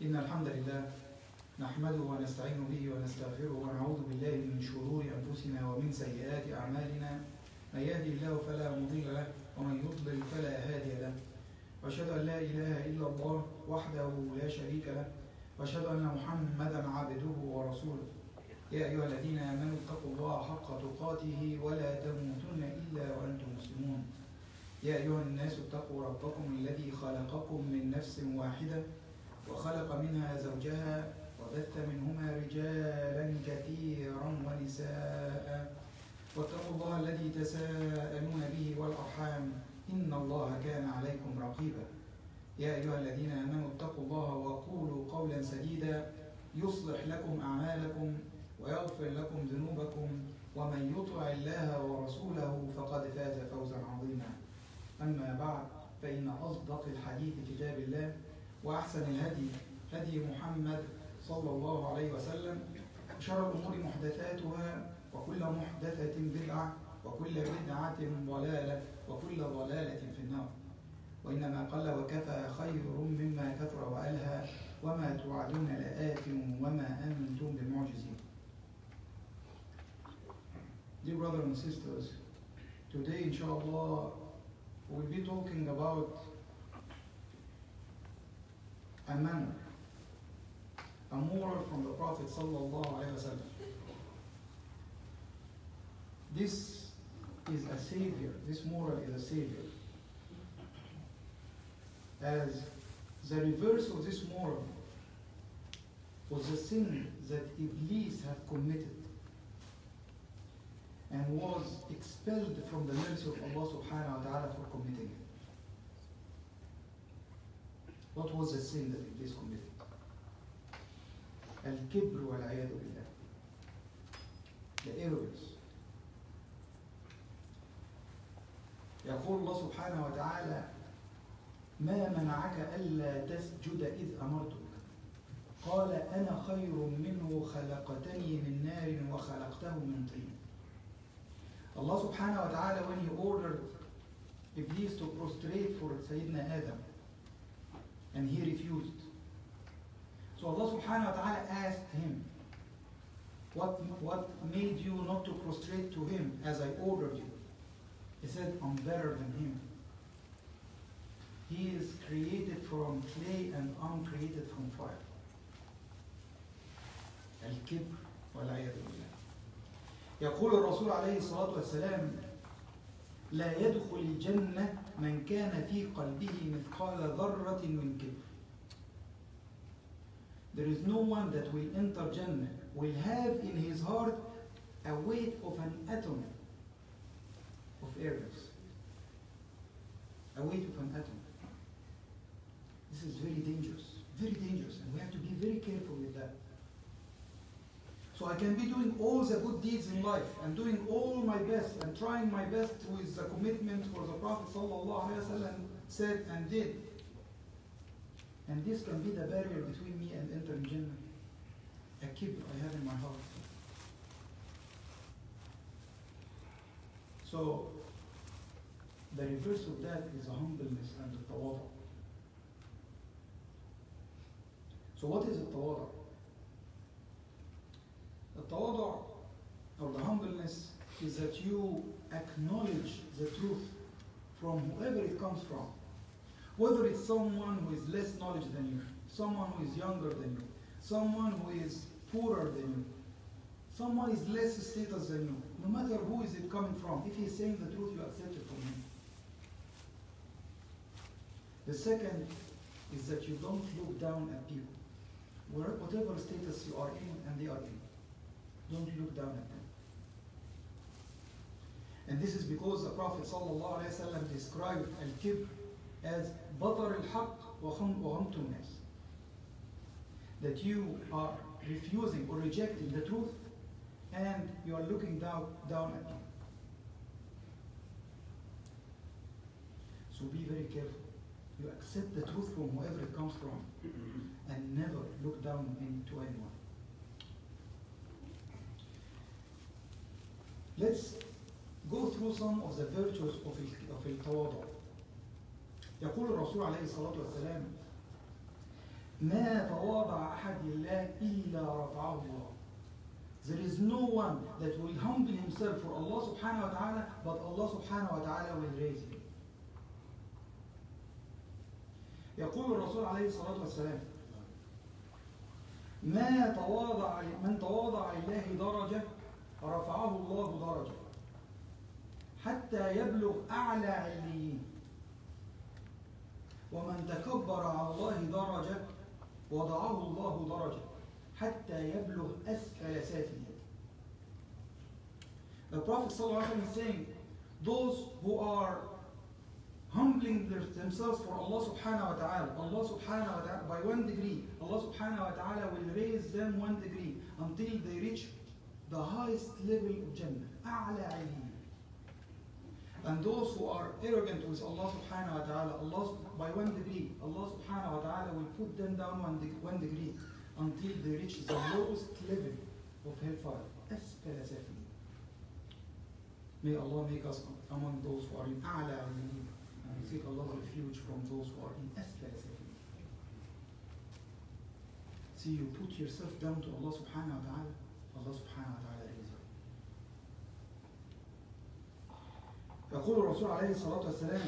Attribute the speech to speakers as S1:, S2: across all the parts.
S1: إن الحمد لله نحمده ونستعين به ونستغفره ونعوذ بالله من شرور أنفسنا ومن سيئات أعمالنا. من يهدي الله فلا مضل له ومن يضلل فلا هادي له. وأشهد أن لا إله إلا الله وحده لا شريك له، وأشهد أن محمدا عبده ورسوله. يا أيها الذين آمنوا اتقوا الله حق تقاته ولا تموتن إلا وأنتم مسلمون. يا أيها الناس اتقوا ربكم الذي خلقكم من نفس واحدة وخلق منها زوجها وبث منهما رجالا كثيرا ونساء، واتقوا الله الذي تساءلون به والأرحام إن الله كان عليكم رقيبا. يا أيها الذين آمنوا اتقوا الله وقولوا قولا سديدا يصلح لكم أعمالكم ويغفر لكم ذنوبكم، ومن يطع الله ورسوله فقد فاز فوزا عظيما. أما بعد، فإن أصدق الحديث كتاب الله، وأحسن الهدي هدي محمد صلى الله عليه وسلم، وشر الأمور محدثاتها، وكل محدثة بدعة، وكل بدعة ضلالة، وكل ضلالة في النار. وإنما قل وكفى خير مما كثر وألهى، وما توعدون لآت وما أنتم بمعجزين. Dear brothers and sisters, today inshallah we'll be talking about a manner, a moral from the Prophet sallallahu alaihi wasallam. This is a savior, this moral is a savior. As the reverse of this moral was the sin that Iblis had committed and was expelled from the mercy of Allah subhanahu wa ta'ala for committing it. What was the sin that Iblis committed? Al-Kibr wal-'iyadu billah. The arrogance. يقول الله سبحانه وتعالى: ما منعك ألا تسجد إذ أمرتك قال أنا خير منه خلقتني من نار وخلقته من طين. Allah subhanahu wa ta'ala, when he ordered Iblis to prostrate for Sayyidina Adam, and he refused. So Allah subhanahu wa ta'ala asked him, what made you not to prostrate to him as I ordered you? He said, I'm better than him. He is created from clay and I'm created from fire. Al-Kibr wal-'iyadu billah. يقول الرسول عليه الصلاة والسلام: لا يدخل الجنة من كان في قلبه مثقال ذرة من كبر. There is no one that will enter Jannah will have in his heart a weight of an atom of arrogance. A weight of an atom. This is very dangerous, and we have to be very careful with that. So I can be doing all the good deeds in life and doing all my best and trying my best with the commitment for the Prophet ﷺ said and did. And this can be the barrier between me and entering Jannah. A kibr I have in my heart. So the reverse of that is the humbleness and the tawadu. So what is the tawadu? The tawadu or the humbleness is that you acknowledge the truth from whoever it comes from. Whether it's someone who is less knowledge than you, someone who is younger than you, someone who is poorer than you, someone is less status than you, no matter who is it coming from, if he is saying the truth, you accept it from him. The second is that you don't look down at people. Whatever status you are in and they are in, don't look down at them. And this is because the Prophet ﷺ described al-kibr as batar al-haq wa ghamtu an-nas. That you are refusing or rejecting the truth and you are looking down at them. So be very careful. You accept the truth from whoever it comes from and never look down to anyone. Let's go through some of the virtues of التواضع. يقول الرسول عليه الصلاة والسلام: ما تواضع أحد لله إلا رفعه الله. There is no one that will humble himself for Allah subhanahu wa ta'ala, but Allah subhanahu wa ta'ala will raise him. يقول الرسول عليه الصلاة والسلام: من تواضع لله درجة رفعه الله درجة حتى يبلغ أعلى عليين، ومن تكبر على الله درجة وضعه الله درجة حتى يبلغ أسفل سافلين. The Prophet ﷺ is saying, those who are humbling themselves for Allah subhanahu wa ta'ala, Allah subhanahu wa ta'ala, by 1 degree, Allah subhanahu wa ta'ala will raise them 1 degree until they reach the highest level of Jannah, أعلى عليين. And those who are arrogant with Allah subhanahu wa ta'ala, Allah, by 1 degree, Allah subhanahu wa ta'ala will put them down 1 degree until they reach the lowest level of hellfire. أسفل سافلين. May Allah make us among those who are in أعلى عليين, and we seek Allah's refuge from those who are in أسفل سافلين. See, you put yourself down to Allah subhanahu wa ta'ala, Allah subhanahu wa ta'ala raises you. يقول الرسول عليه الصلاة والسلام: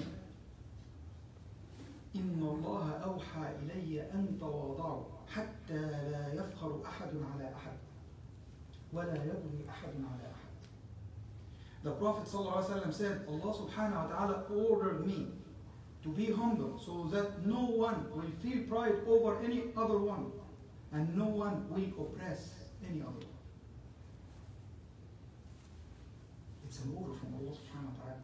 S1: إن الله أوحى إلي أن تواضعوا حتى لا يفخر أحد على أحد ولا يبغي أحد على أحد. The Prophet ﷺ said, Allah subhanahu wa ta'ala ordered me to be humble so that no one will feel pride over any other one and no one will oppress any other one. It's an order from Allah subhanahu wa ta'ala.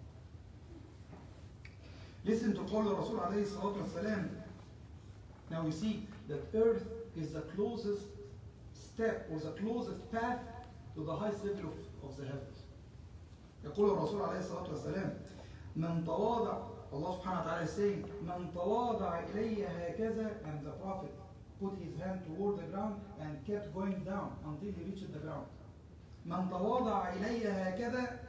S1: Listen to قول الرسول عليه الصلاة والسلام. Now we see that earth is the closest step or the closest path to the highest level of the heavens. يقول الرسول عليه الصلاة والسلام: من تواضع, Allah subhanahu wa ta'ala is saying, من تواضع إلي هكذا, and the Prophet put his hand toward the ground and kept going down until he reached the ground. من تواضع إلي هكذا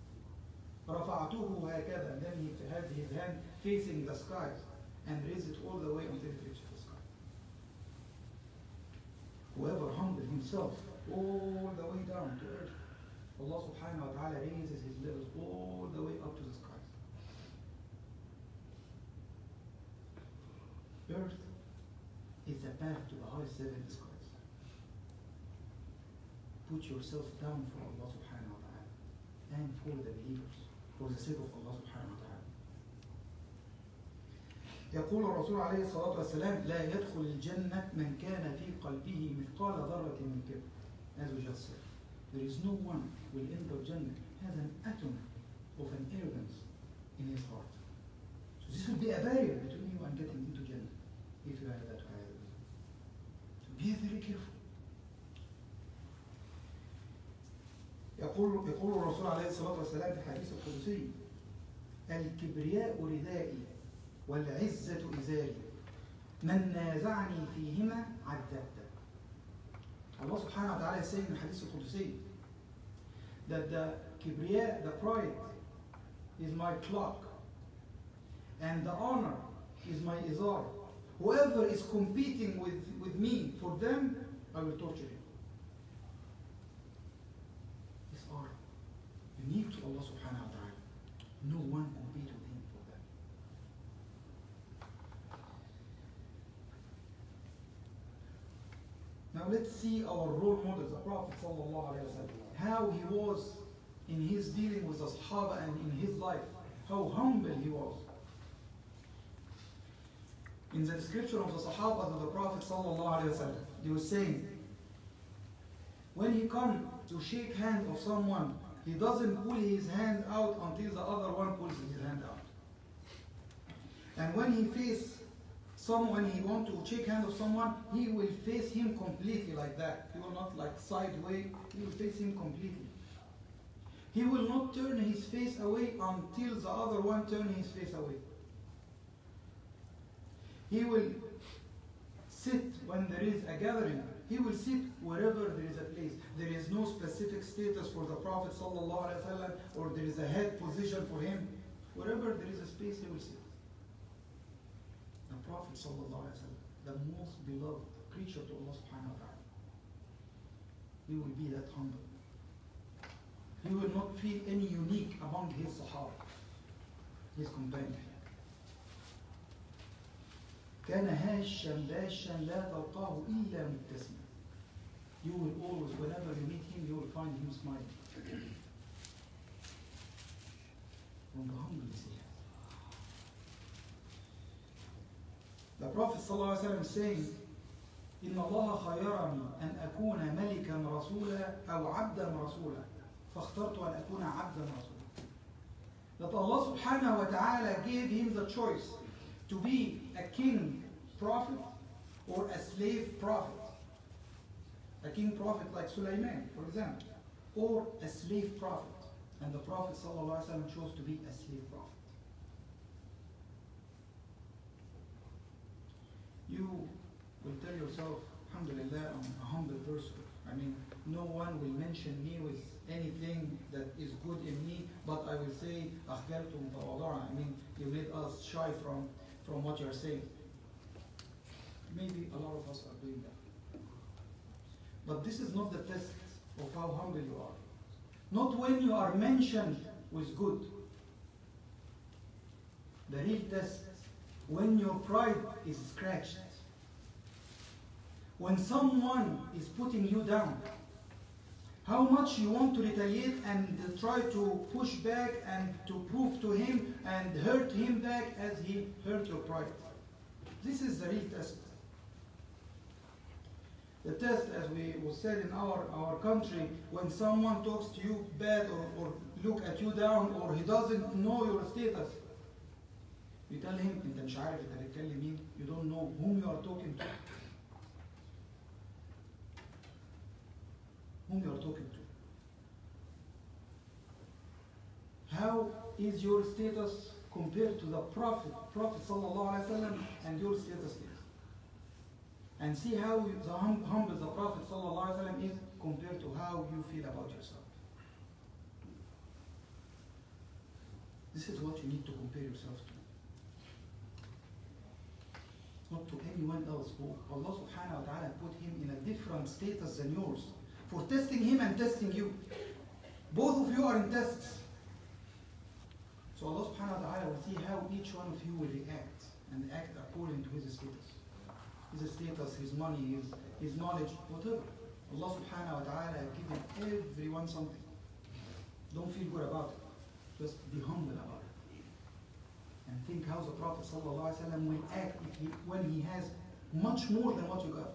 S1: رفعته هكذا, and then he had his hand facing the skies and raised it all the way until it reached the sky. Whoever humbled himself all the way down to earth, Allah subhanahu wa ta'ala raises his levels all the way up to the skies. Earth is the path to the highest level in the skies. Put yourself down for Allah subhanahu wa ta'ala and for the believers, for the sake of Allah subhanahu wa ta'ala. يقول الرسول عليه الصلاة والسلام: لا يدخل الجنة من كان في قلبه مثقال ذرة من كبر. As we just said, there is no one will enter Jannah has an atom of an arrogance in his heart. So this will be a barrier between you and getting into Jannah if you have that arrogance. So be very careful. يقول الرسول عليه الصلاة والسلام في الحديث القدسي: الكبرياء ردائي والعزة إزاري من نازعني فيهما عذبته. Allah subhanahu wa ta'ala is saying in the Hadith al-Qudsi that the kibriya, the pride, is my cloak and the honor is my izar. Whoever is competing with me for them, I will torture him. It's honor. Unique to Allah subhanahu wa ta'ala. No one compete with him for that. Now let's see our role models, the Prophet sallallahu alaihi wasallam, how he was in his dealing with the Sahaba and in his life, how humble he was. In the description of the Sahaba of the Prophet sallallahu alaihi wasallam, they were saying, when he comes to shake hand of someone, he doesn't pull his hand out until the other one pulls his hand out. And when he faces someone, he wants to shake hand of someone, he will face him completely like that. He will not like sideways, he will face him completely. He will not turn his face away until the other one turns his face away. He will sit when there is a gathering. He will sit wherever there is a place. There is no specific status for the Prophet ﷺ, or there is a head position for him. Wherever there is a space, he will sit. The Prophet ﷺ the most beloved creature to Allah subhanahu wa ta'ala. He will be that humble. He will not feel any unique among his Sahaba, his companions. كان هاشا باشا لا تلقاه إلا مبتسما. You will always, whenever you meet him, you will find him smiling. From the humbleness he has. The Prophet ﷺ is saying, إن الله خيرني أن أكون ملكا رسولا أو عبدا رسولا فاخترت أن أكون عبدا رسولا. That Allah subhanahu wa ta'ala gave him the choice to be a king prophet or a slave prophet. A king prophet like Sulaiman, for example, or a slave prophet. And the Prophet ﷺ chose to be a slave prophet. You will tell yourself, alhamdulillah, I'm a humble person. I mean, no one will mention me with anything that is good in me, but I will say, أخجلت متواضعا. I mean, you made us shy from what you're saying. Maybe a lot of us are doing that. But this is not the test of how humble you are. Not when you are mentioned with good. The real test, when your pride is scratched. When someone is putting you down. How much you want to retaliate and try to push back and to prove to him and hurt him back as he hurt your pride. This is the real test. The test, as we was said in our country, when someone talks to you bad or look at you down or he doesn't know your status, you tell him, أنت مش عارف أنت بتكلم مين. You don't know whom you are talking to. Whom you are talking to. How is your status compared to the Prophet sallallahu alaihi wasallam, and your status is? And see how humble the Prophet ﷺ is compared to how you feel about yourself. This is what you need to compare yourself to. Not to anyone else. Who Allah subhanahu wa ta'ala put him in a different status than yours for testing him and testing you. Both of you are in tests. So Allah subhanahu wa ta'ala will see how each one of you will react and act according to his status. His status, his money, his knowledge, whatever. Allah subhanahu wa ta'ala has given everyone something. Don't feel good about it. Just be humble about it. And think how the Prophet sallallahu alaihi wasallam will act when he has much more than what you got.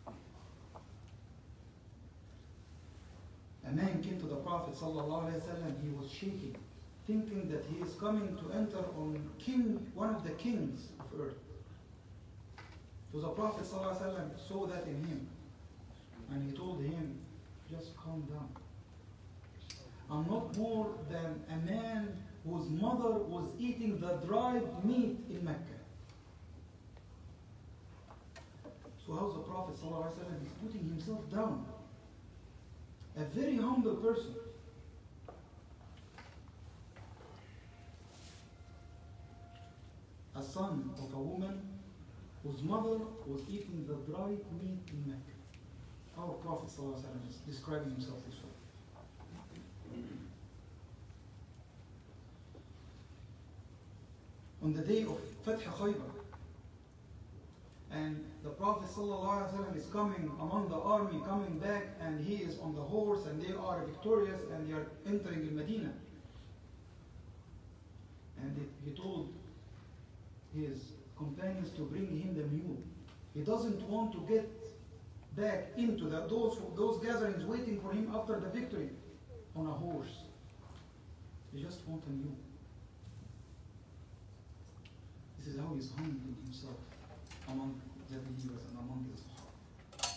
S1: A man came to the Prophet sallallahu alaihi wasallam, he was shaking, thinking that he is coming to enter on one of the kings of earth. So the Prophet ﷺ saw that in him, and he told him, just calm down. I'm not more than a man whose mother was eating the dried meat in Mecca. So how's the Prophet ﷺ is putting himself down? A very humble person. A son of a woman whose mother was eating the dried meat in Mecca. Our Prophet ﷺ is describing himself this way. On the day of Fath Khaybar, and the Prophet ﷺ is coming among the army, coming back, and he is on the horse, and they are victorious, and they are entering in Medina. And he told his companions to bring him the mule. He doesn't want to get back into those gatherings waiting for him after the victory on a horse. He just wants a mule. This is how he's humbling himself among the believers and among the Sahaba.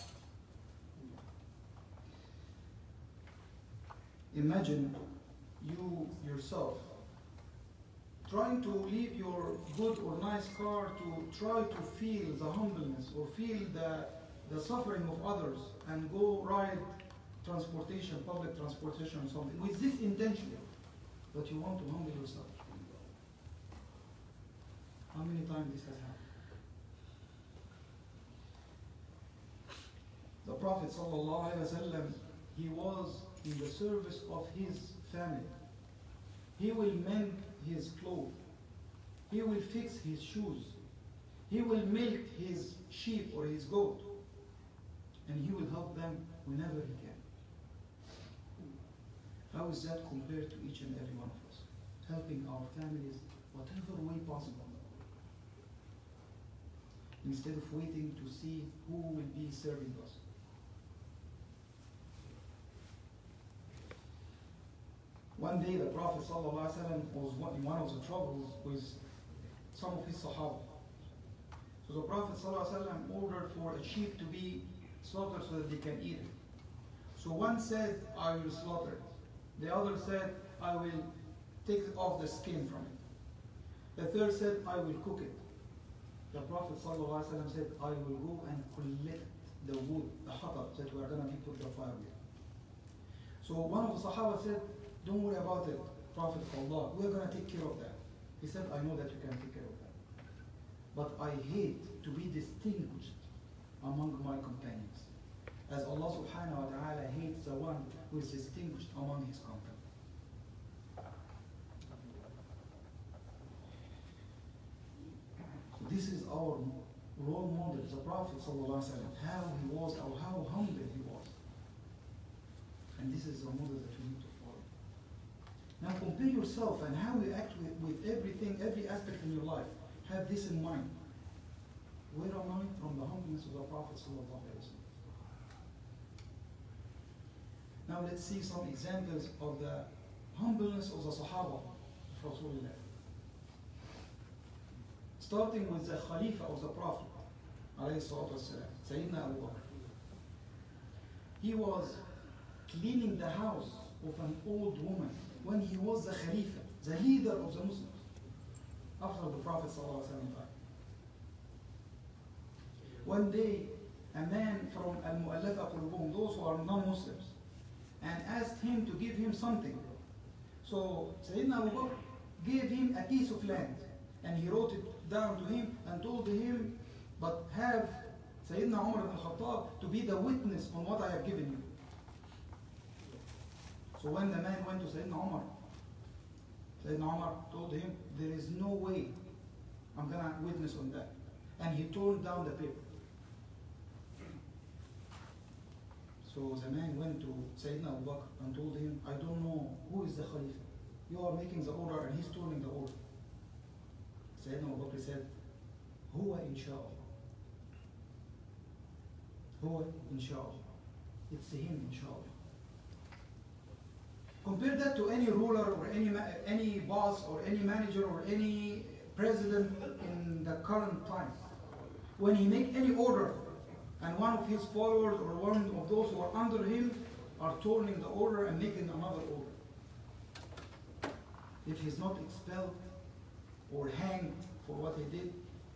S1: Imagine you yourself trying to leave your good or nice car to try to feel the humbleness or feel the suffering of others and go ride transportation, public transportation or something, with this intention that you want to humble yourself. How many times this has happened? Prophet ﷺ, he was in the service of his family. He will mend his clothes. He will fix his shoes. He will milk his sheep or his goat. And he will help them whenever he can. How is that compared to each and every one of us? Helping our families whatever way possible. Instead of waiting to see who will be serving us. One day the Prophet ﷺ was in one of the troubles with some of his Sahaba. So the Prophet ﷺ ordered for a sheep to be slaughtered so that they can eat it. So one said, I will slaughter it. The other said, I will take off the skin from it. The third said, I will cook it. The Prophet ﷺ said, I will go and collect the wood, the hatab that we are going to be put the fire with. So one of the Sahaba said, don't worry about it, Prophet of Allah, we are going to take care of that. He said, I know that you can take care of that. But I hate to be distinguished among my companions. As Allah subhanahu wa ta'ala hates the one who is distinguished among his companions. So this is our role model, the Prophet sallallahu alaihi wasallam, how he was or how humble he was. And this is the model that we need to follow. Now compare yourself and how you act with everything, every aspect in your life. Have this in mind. Where am I from the humbleness of the Prophet sallallahu alaihi wasallam? Now let's see some examples of the humbleness of the Sahaba of Rasulullah. Starting with the Khalifa of the Prophet, alayhi salatu wasalam, Sayyidina Abu Bakr. He was cleaning the house of an old woman when he was the Khalifa, the leader of the Muslims, after the Prophet sallallahu alaihi wasallam died. One day, a man from Al-Mu'allafa Qulubuhum, those who are non-Muslims, and asked him to give him something. So Sayyidina Abu Bakr gave him a piece of land, and he wrote it down to him and told him, but have Sayyidina Umar ibn Khattab to be the witness on what I have given you. So when the man went to Sayyidina Umar told him, there is no way I'm going to witness on that. And he tore down the paper. So the man went to Sayyidina Abu Bakr and told him, I don't know who is the Khalifa. You are making the order and he's turning the order. Sayyidina Abu Bakr said, Huwa insha'Allah. Huwa insha'Allah. It's him insha'Allah. Compare that to any ruler or any boss or any manager or any president in the current time. When he makes any order and one of his followers or one of those who are under him are turning the order and making another order. If he's not expelled or hanged for what he did,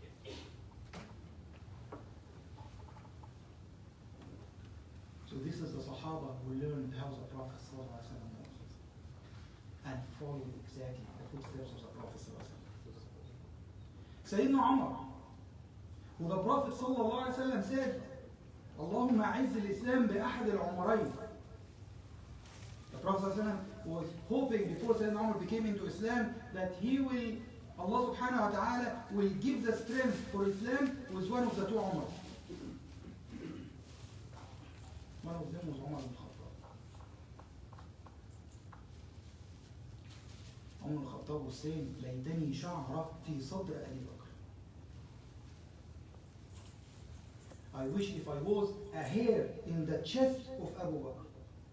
S1: so this is the Sahaba who learned how the Prophet ﷺ was and followed exactly the footsteps of the Prophet ﷺ. Sayyidina Umar, who the Prophet ﷺ said, Allahumma a'izz al-Islam bi ahad al-umarayn. The Prophet ﷺ was hoping before Sayyidina Umar became into Islam that he will, Allah subhanahu wa ta'ala will give the strength for Islam with one of the two Umars. One of them was Umar ibn Khattab. Umar ibn Khattab was saying, لَيْتَنِي شَعْرَ فِي صَدْرِ أَبِي بَكْرٍ. I wish if I was a hair in the chest of Abu Bakr.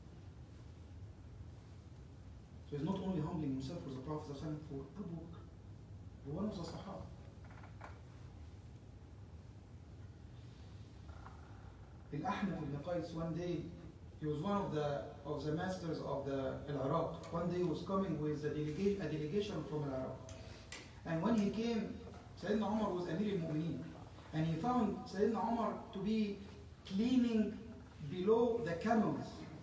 S1: So he's not only humbling himself for the Prophet ﷺ, for Abu Bakr, for one of the Sahaba. Al-Ahmad ibn Qais, one day, he was one of the masters of the Iraq. One day he was coming with a delegation from Iraq. And when he came, Sayyidina Umar was Amir al-Mu'mineen. And he found Sayyidina Umar to be cleaning below the camels.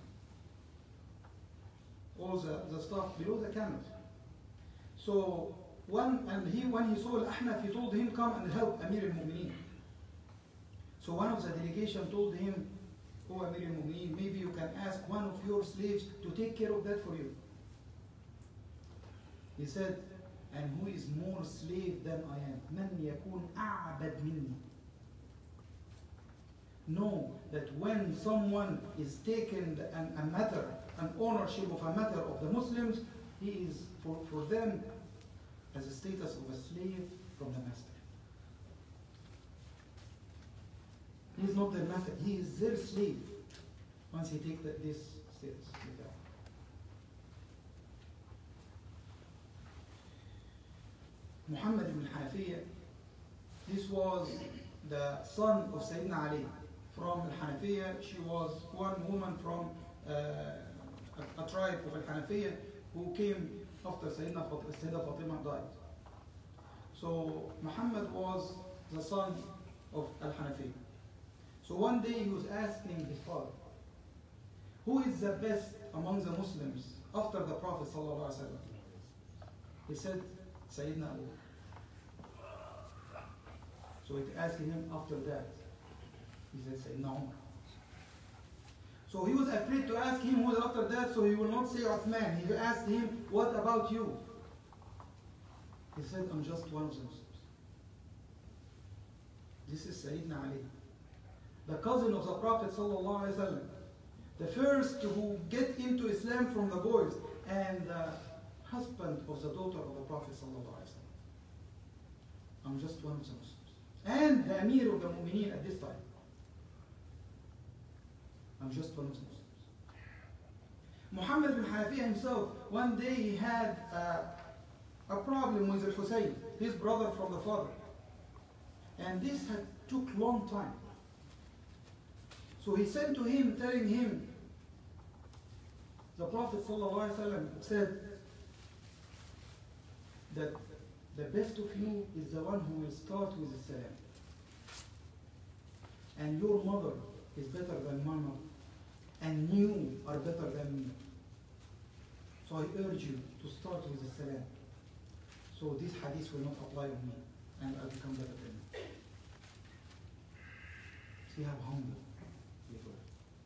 S1: All the stuff below the camels. So when he saw Al-Ahnaf, he told him, come and help Amir al-Mu'mineen. So one of the delegation told him, O Amir al-Mu'mineen, maybe you can ask one of your slaves to take care of that for you. He said, and who is more slave than I am? Man yakun a'bad minni. Know that when someone is taken a matter, an ownership of a matter of the Muslims, he is for them as a status of a slave from the master. He is not their master, he is their slave once he takes this status. Muhammad ibn Hanafiya, this was the son of Sayyidina Ali. From Al-Hanafiya, she was one woman from a tribe of Al-Hanafiya who came after Sayyidina Fatima died. So Muhammad was the son of Al-Hanafiya. So one day he was asking his father, who is the best among the Muslims after the Prophet ﷺ? He said, Sayyidina Abu. So he asked him after that. He said, Sayyidina Umar. So he was afraid to ask him who was after that, so he will not say Uthman. He asked him, what about you? He said, I'm just one of the Muslims. This is Sayyidina Ali, the cousin of the Prophet ﷺ, the first who get into Islam from the boys, and the husband of the daughter of the Prophet ﷺ. I'm just one of the Muslims. And the Amir of the Mu'mineen at this time. I'm just one of the Muslims. Muhammad bin Hanafiya himself, one day he had a problem with Al-Husayn, his brother from the father. And this took long time. So he sent to him, telling him, the Prophet ﷺ said that the best of you is the one who will start with the salam. And your mother is better than my mother. And you are better than me. So I urge you to start with the salam. So this hadith will not apply on me, and I'll become better than you. See how humble we were.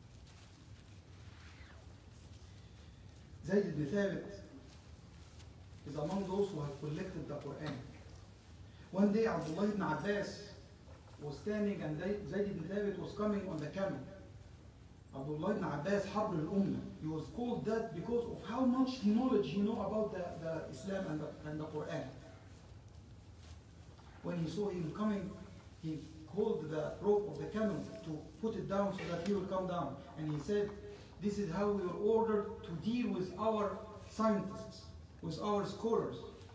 S1: Zayd ibn Thabit is among those who have collected the Quran. One day Abdullah ibn Abbas was standing and Zayd ibn Thabit was coming on the camel. Abdullah ibn Abbas Harb al-Ummah. He was called that because of how much knowledge he knew about the Islam and the Quran. When he saw him coming, he called the rope of the camel to put it down so that he will come down. And he said, this is how we were ordered to deal with our scientists, with our scholars.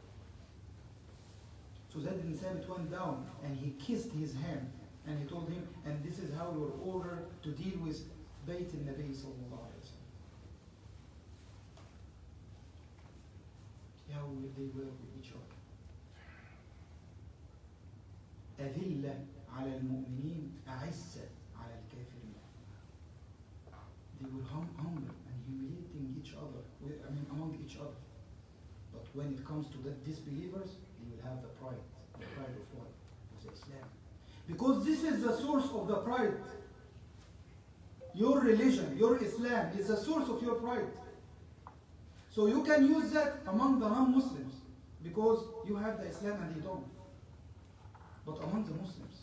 S1: So Zayd ibn Thabit went down and he kissed his hand and he told him, and this is how we were ordered to deal with Bayt al-Nabi sallallahu alayhi wa sallam. See how they were with each other. أذلة على المؤمنين أعزة على الكافرين. They were humble and humiliating each other, among each other. But when it comes to the disbelievers, they will have the pride of what? Of the Islam. Because this is the source of the pride. Your religion, your Islam is the source of your pride. So you can use that among the non-Muslims because you have the Islam and they don't. But among the Muslims,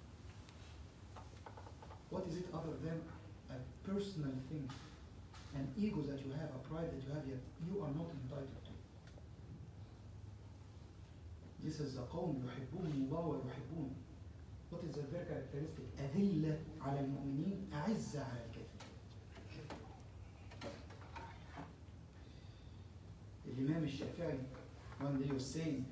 S1: what is it other than a personal thing, an ego that you have, a pride that you have, yet you are not entitled to? This is the قوم يحبون الله ويحبون. What is their characteristic? أذلة على المؤمنين أعزة على الكافرين. الإمام الشافعي one day was saying,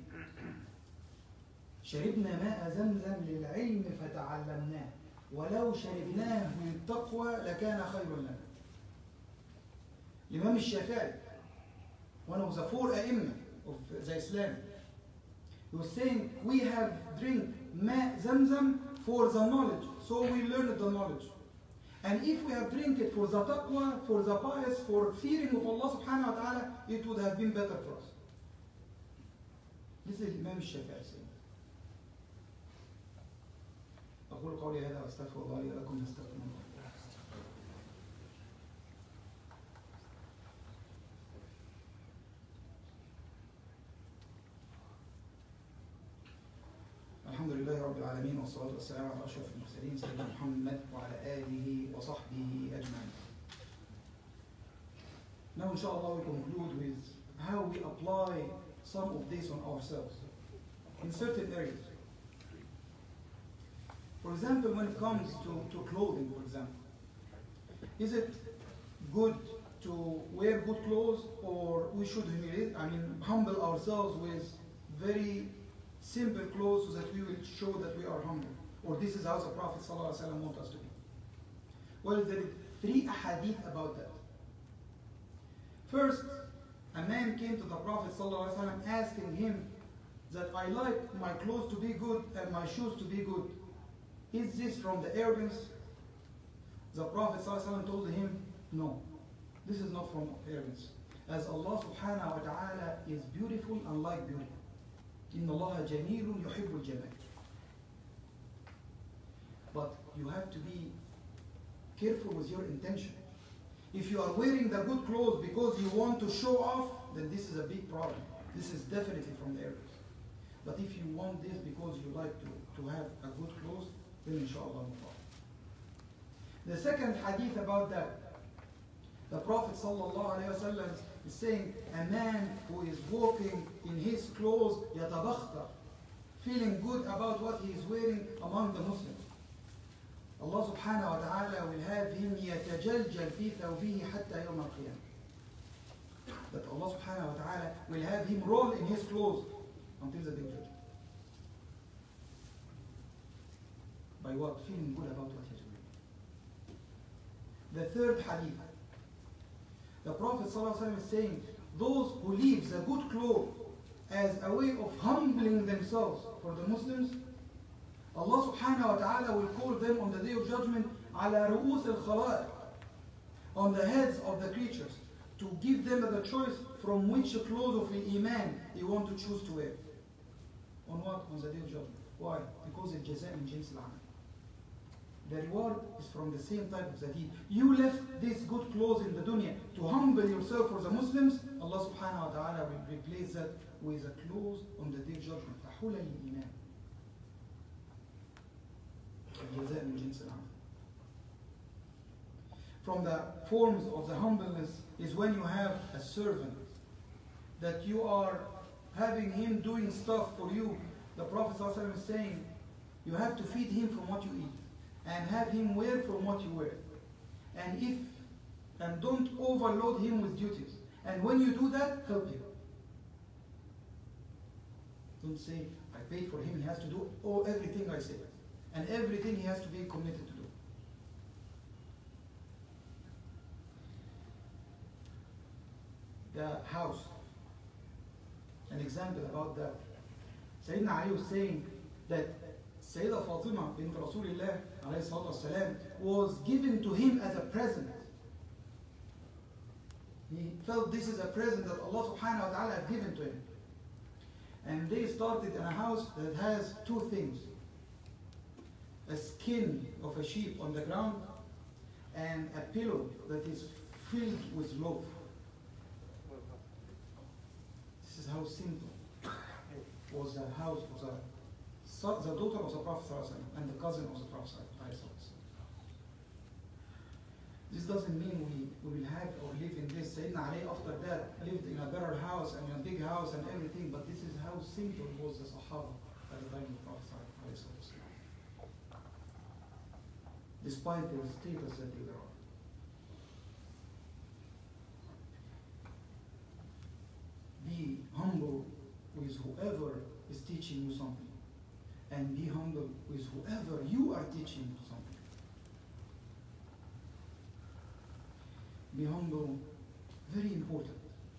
S1: شربنا ماء زمزم للعلم فتعلمناه ولو شربناه للتقوى لكان خير لنا. الإمام الشافعي, one of the four أئمة of the Islam, he was saying, we have drink ماء زمزم for the knowledge, so we learned the knowledge. And if we have drink it for the taqwa, for the pious, for fearing of Allah subhanahu wa ta'ala, it would have been better for us. This is Imam Shafi'i saying. أقول قولي هذا وأستغفر الله لي ولكم واستغفروه. العالمين والصلاة والسلام على أشرف المرسلين سيدنا محمد وعلى آله وصحبه أجمعين. Now inshallah we conclude with how we apply some of this on ourselves in certain areas. For example, when it comes to clothing, for example, is it good to wear good clothes, or we should humble ourselves with very simple clothes so that we will show that we are humble? Or this is how the Prophet ﷺ wants us to be? Well, there are 3 ahadith about that. First, a man came to the Prophet ﷺ asking him that I like my clothes to be good and my shoes to be good. Is this from the arrogance? The Prophet ﷺ told him, no, this is not from arrogance. As Allah subhanahu wa ta'ala is beautiful and like beauty. إِنَّ اللَّهَ جَمِيلٌ يُحِبُّ الْجَمَالِ. But you have to be careful with your intention. If you are wearing the good clothes because you want to show off, then this is a big problem. This is definitely from the arrogance. But if you want this because you like to have a good clothes, then inshallah no problem. The second hadith about that, the Prophet ﷺ is saying, a man who is walking in his clothes, يَتَبَخْتَرْ, feeling good about what he is wearing among the Muslims. Allah subhanahu wa ta'ala will have him يَتَجَلْجَلْ فِي ثَوْبِهِ حَتَّى يَوْمَ الْقِيَامَةِ. That Allah subhanahu wa ta'ala will have him roll in his clothes until the day of judgment. By what? Feeling good about what he's wearing. The third hadith, the Prophet ﷺ is saying, those who leave the good clothes as a way of humbling themselves for the Muslims, Allah subhanahu wa ta'ala will call them on the day of judgment على رؤوس الخلائق, on the heads of the creatures, to give them the choice from which clothes of the Iman they want to choose to wear. On what? On the day of judgment. Why? Because it's jaza min jins al-amal. The reward is from the same type of the deed. You left these good clothes in the dunya to humble yourself for the Muslims. Allah subhanahu wa ta'ala will replace that with a clothes on the day of judgment. أحول الإيمان. الجزاء من جنس العمل. From the forms of the humbleness is when you have a servant that you are having him doing stuff for you. The Prophet ﷺ is saying, you have to feed him from what you eat, and have him wear from what you wear. And don't overload him with duties. And when you do that, help him. Don't say, I paid for him, he has to do everything I say. And everything he has to be committed to do. The house. An example about that. Sayyidina Ali was saying that Sayyidah Fatima bint Rasulullah alayhi salatu wasalam was given to him as a present. He felt this is a present that Allah subhanahu wa ta'ala had given to him. And they started in a house that has 2 things. A skin of a sheep on the ground and a pillow that is filled with loaf. This is how simple was the house of the daughter of the Prophet ﷺ and the cousin of the Prophet ﷺ. This doesn't mean we will have or live in this. Sayyidina Ali after that lived in a better house and in a big house and everything, but this is how simple was the Sahaba at the time of the Prophet ﷺ. Despite their status that they were. Be humble with whoever is teaching you something. And be humble with whoever you are teaching something. Be humble, very important.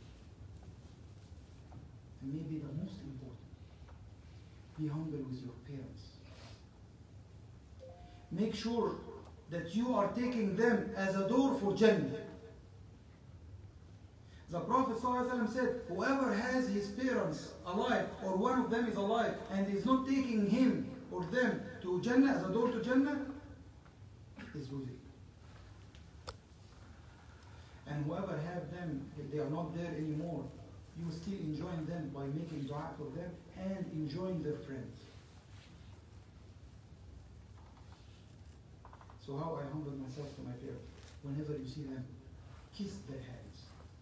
S1: And maybe the most important. Be humble with your parents. Make sure that you are taking them as a door for Jannah. The Prophet ﷺ said, whoever has his parents alive, or one of them is alive, and is not taking him or them to Jannah as a door to Jannah, is losing. And whoever have them, if they are not there anymore, you still enjoying them by making dua for them and enjoying their friends. So how I humble myself to my parents. Whenever you see them, kiss their hands.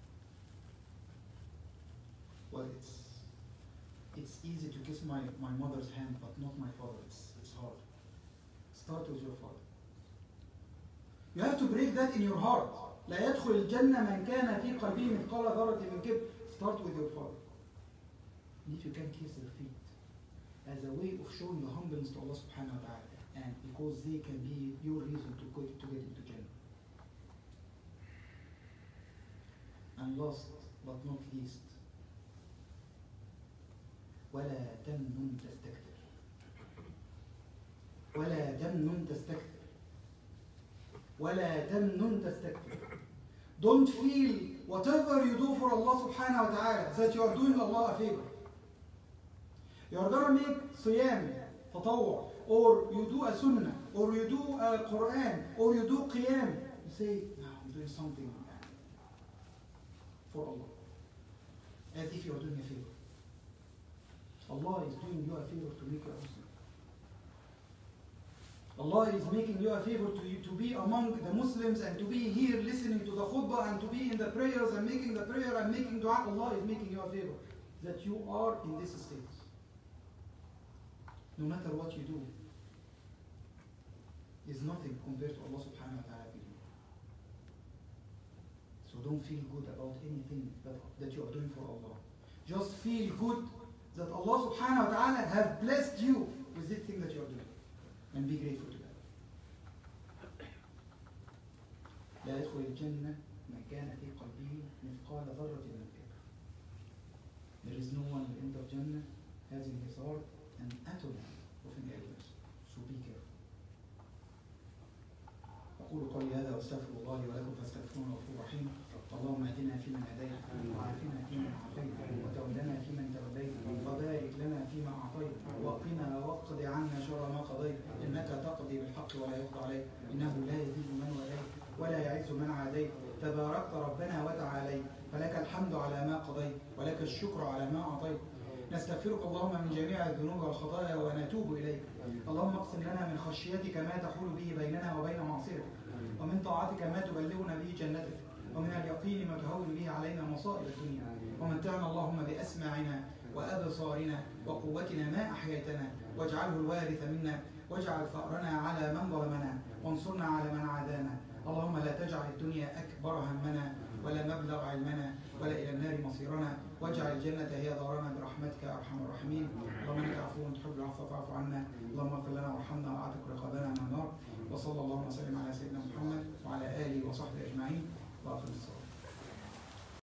S1: Well, it's easy to kiss my mother's hand, but not my father. It's hard. Start with your father. You have to break that in your heart. لا يدخل الجنة من كان في قلبه مثقال ذرة من كبر. Start with your father. And if you can kiss their feet as a way of showing the humbleness to Allah subhanahu wa ta'ala, and because they can be your reason to get into Jannah. And last but not least, ولا تمنن تستكثر. ولا تمنن تستكثر. ولا تمنن تستكثر. Don't feel whatever you do for Allah subhanahu wa ta'ala that you are doing Allah a favor. You are going to make siyam, tatawwa, or you do a sunnah, or you do a Quran, or you do qiyam. You say, no, I'm doing something for Allah. As if you are doing a favor. Allah is doing you a favor to make you a Muslim. Allah is making you a favor to be among the Muslims and to be here listening to the khutbah and to be in the prayers and making the prayer and making dua. Allah is making you a favor that you are in this state. No matter what you do, is nothing compared to Allah subhanahu wa ta'ala. So don't feel good about anything that you are doing for Allah. Just feel good that Allah subhanahu wa ta'ala have blessed you with this thing that you are doing. And be grateful to that. لا يدخل الجنة من كان في قلبه مثقال ذرة من كبر. There is no one who enters Jannah has in his heart an atom of an arrogance. So be careful. أقول قولي هذا وأستغفر الله لي ولكم فاستغفروه غفور رحيم. اللهم اهدنا فيمن هديت وعافنا فيمن عافيت وتولنا فيمن توليت وبارك لنا فيما اعطيت وقنا واقض عنا شر ما قضيت انك تقضي بالحق ولا يقضى عليك انه لا يذل من وليت ولا يعز من عاديت تباركت ربنا وتعاليت فلك الحمد على ما قضيت ولك الشكر على ما اعطيت نستغفرك اللهم من جميع الذنوب والخطايا ونتوب اليك اللهم اقسم لنا من خشيتك ما تحول به بيننا وبين معصيتك ومن طاعتك ما تبلغنا به جنتك ومن اليقين ما تهون به علينا مصائب الدنيا ومتعنا اللهم بأسماعنا وأبصارنا وقوتنا ما أحييتنا واجعله الوارث منا واجعل ثأرنا على من ظلمنا وانصرنا على من عادانا اللهم لا تجعل الدنيا أكبر همنا ولا مبلغ علمنا ولا إلى النار مصيرنا واجعل الجنة هي دارنا برحمتك يا أرحم الراحمين اللهم إنك عفو تحب العفو فاعف عنا اللهم اغفر لنا وارحمنا وأعتق رقابنا من النار وصلى الله وسلم على سيدنا محمد وعلى آله وصحبه أجمعين وآخر الصلاة